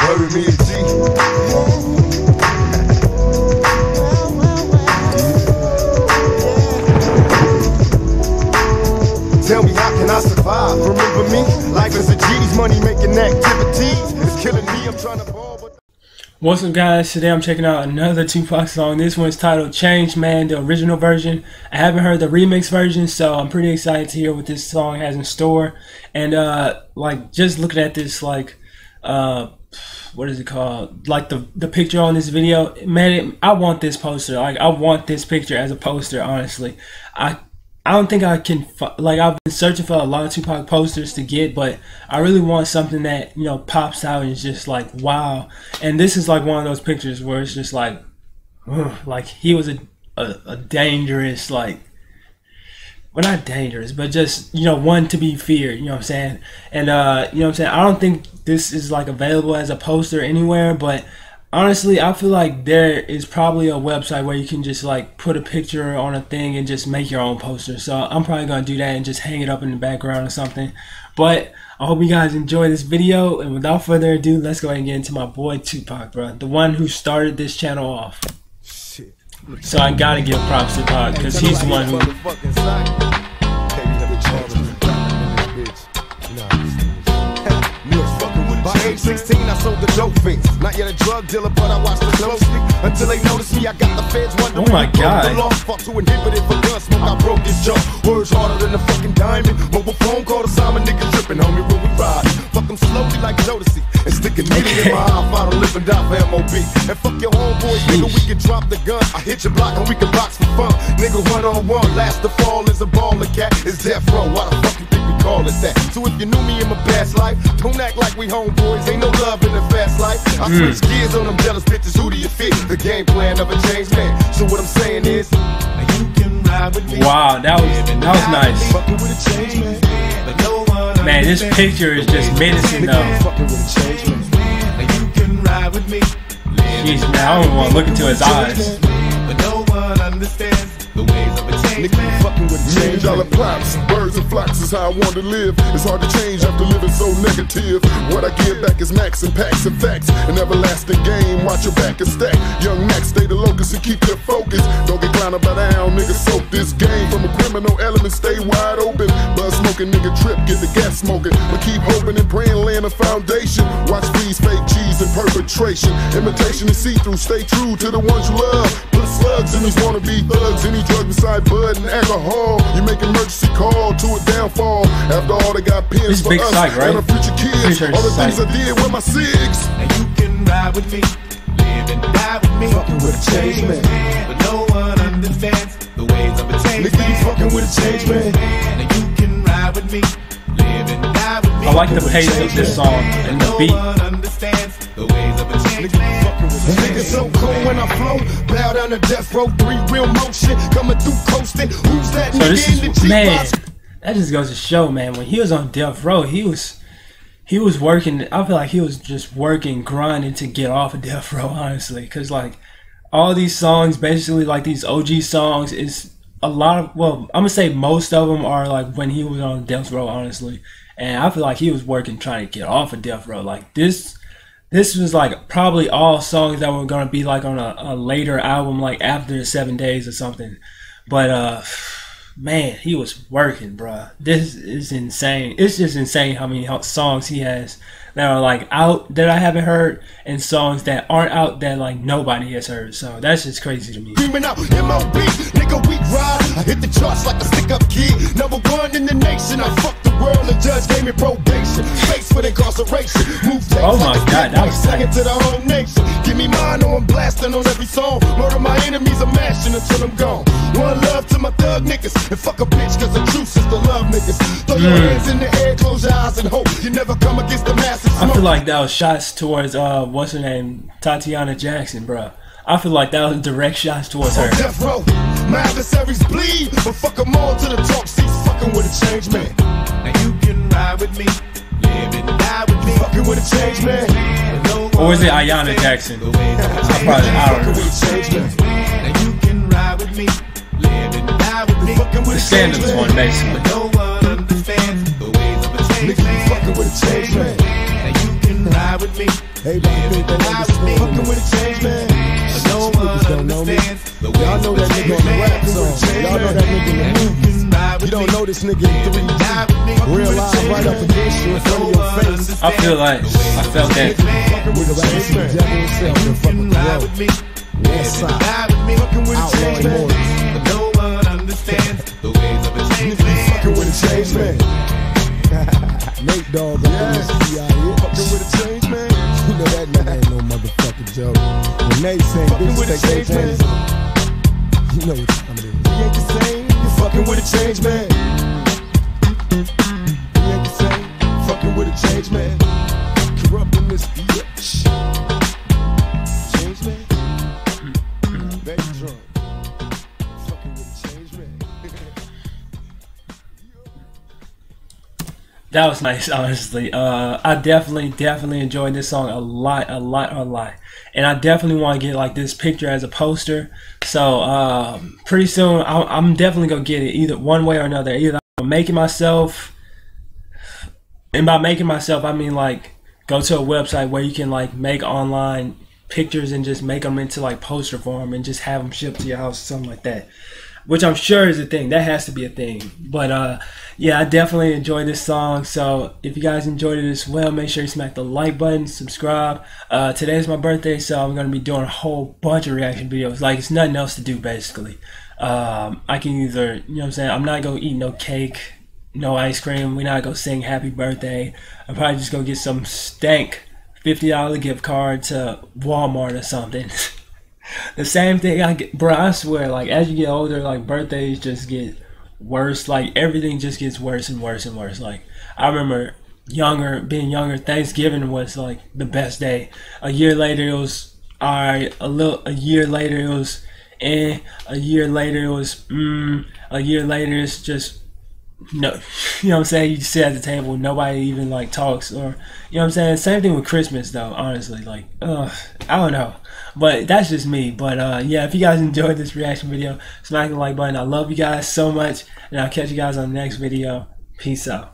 Bury me a G. Tell me, how can I survive? Remember me? Life is a G's, money making activities. It's killing me, I'm trying to ball, but... What's up, guys? Today I'm checking out another Tupac song. This one's titled Change Man, the original version. I haven't heard the remix version, so I'm pretty excited to hear what this song has in store. And like, just looking at this, like, what is it called? Like the picture on this video, man, I want this poster. Like, I want this picture as a poster, honestly. I don't think I can, like, I've been searching for a lot of Tupac posters to get, but I really want something that, you know, pops out and is just like, wow. And this is like one of those pictures where it's just like he was a dangerous, like, well, not dangerous, but just, you know, one to be feared, you know what I'm saying? And, you know what I'm saying? I don't think this is like available as a poster anywhere, but honestly, I feel like there is probably a website where you can just like put a picture on a thing and just make your own poster. So I'm probably going to do that and just hang it up in the background or something. But I hope you guys enjoy this video. And without further ado, let's go ahead and get into my boy Tupac, bro. The one who started this channel off. So I got to give props to Tupac because he's the one who... 16, I sold the dope fiends. Not yet a drug dealer, but I watched them closely until they noticed me. I got the feds wondering. Oh my God! The law fought to inhibit it for gun smoke. I broke this jaw. Words harder than a fucking diamond. Mobile phone call to Simon, nigga tripping, homie, when we ride. Fuck them slowly like Jodeci and stick a needle in my eye. Fight to live and die for MOB. And fuck your homeboys, nigga. We can drop the gun. I hit your block and we can box for fun. Nigga, 1-on-1. Last to fall is a baller cat. It's death row. Why the fuck you think we call it that? So if you knew me in my past life, don't act like we homeboys. Ain't no love in the fast life. I switch gears on them jealous bitches. Who do you fit? The game plan of a changed man. So what I'm saying is, you can ride with me. Wow, that was nice. Man, this picture is just menacing though. Jeez, man, I don't want to look into his eyes. But no one understands the ways of a change man. Fucking with a change. $1 plots, birds and flocks is how I want to live. It's hard to change after living so negative. What I give back is max and packs and facts. An everlasting game, watch your back and stack. Young Max, stay the locus and keep your focus. Don't get clowned by down, nigga, soak this game. From a criminal element, stay wide open. Buzz smoking, nigga, trip, get the gas smoking. But keep hoping and praying, laying a foundation. Watch these fake G's and perpetration. Imitation is see-through, stay true to the ones you love. Put slugs in these wannabe thugs. Any drug beside bud and alcohol. You make emergency call to a downfall. After all, they got pins for big us psych, right? and our future kids. Sure all the things psych. I did with my SIGs. And you can ride with me, live and die with me. Fucking with a change man, but no one understands the ways of a change man. Nigga, you fucking with a change man. And you can ride with me, live and die with me. I like the pace of this song and the beat. No one understands the ways of a change man. Nigga so cool when I flow, bow down to death row, 3 real motion, coming through coasting. Who's that So nigga this in the is, G-Box? man, that just goes to show, man, when he was on Death Row, he was working. I feel like he was just working, grinding to get off of Death Row, honestly, because like all these songs, basically like these OG songs, is a lot of, well, I'm gonna say most of them are like when he was on Death Row, honestly, and I feel like he was working trying to get off of Death Row. Like this was like probably all songs that were gonna be like on a later album, like after the 7 days or something. But man, he was working, bruh. This is insane. It's just insane how many songs he has that are like out that I haven't heard, and songs that aren't out that like nobody has heard. So that's just crazy to me. Screaming out MOB, nigga, we ride. I hit the charts like a stick-up kid. #1 in the nation. I fucked the world. The judge gave me probation. Face with incarceration. Move Oh my God, that was second tight. to the whole nation. Give me mine or I'm blasting on every song. Murder my enemies, I'm mashing until I'm gone. One love to my thug niggas. And fuck a bitch, cause the truth is the love niggas. Throw your hands in the air, close your eyes and hope you never come against the masses. I feel like that was shots towards what's her name, Tatiana Jackson, bruh. I feel like that was direct shots towards her. Death row, my adversaries bleed, but fuck them all to the top seats, fucking with a change man. Now you can ride with me, live and die with me, fucking with a change man. Or was it Ayanna Jackson? I don't know. Now you can ride with me, live and die with me, fucking with The a change Sandals man. one, basically. No one understands the ways of a change man. Fucking with a change man. Now you can ride with me, Everybody think they understand. Fucking with a change man. No one don't know me. Y'all know that nigga on the rap song. Y'all know that nigga in the movies. You don't know this nigga in 3D. Real live right up against you in front of your face. I feel like I felt that. Fucking with a change man. The devil himself and fucking with the road. West side. Fucking with a change man. No one understands the ways of a change man. Fucking with a change man. Nate Dogg up in this out here. Fucking with a change man. You know that nigga ain't no motherfucking joke. When Nate saying bitches take their panties off, you know what I mean. You ain't the same. You fucking with a change man. You ain't the same. Fucking with a change man. Corrupting this bitch. Change man. Very drunk. Fucking with a change man. That was nice, honestly. I definitely enjoyed this song a lot. And I definitely want to get like this picture as a poster. So pretty soon, I'm definitely gonna get it either one way or another. Either I'm making myself, and by making myself, I mean like go to a website where you can like make online pictures and just make them into like poster form and just have them shipped to your house or something like that. Which I'm sure is a thing. That has to be a thing. But yeah, I definitely enjoyed this song. So if you guys enjoyed it as well, make sure you smack the like button, subscribe. Today's my birthday, so I'm going to be doing a whole bunch of reaction videos. Like, it's nothing else to do, basically. I can either, you know what I'm saying, I'm not going to eat no cake, no ice cream. We're not going to sing happy birthday. I'm probably just going to get some stank $50 gift card to Walmart or something. The same thing I get, bro. I swear, like as you get older, like birthdays just get worse. Like everything just gets worse and worse and worse. Like I remember being younger, Thanksgiving was like the best day. A year later, it was alright. A year later, it was a year later, it was a year later, it's just no. You know what I'm saying? You just sit at the table, nobody even like talks, or you know what I'm saying. Same thing with Christmas, though. Honestly, like I don't know. But that's just me. But yeah, if you guys enjoyed this reaction video, smack the like button. I love you guys so much, and I'll catch you guys on the next video. Peace out.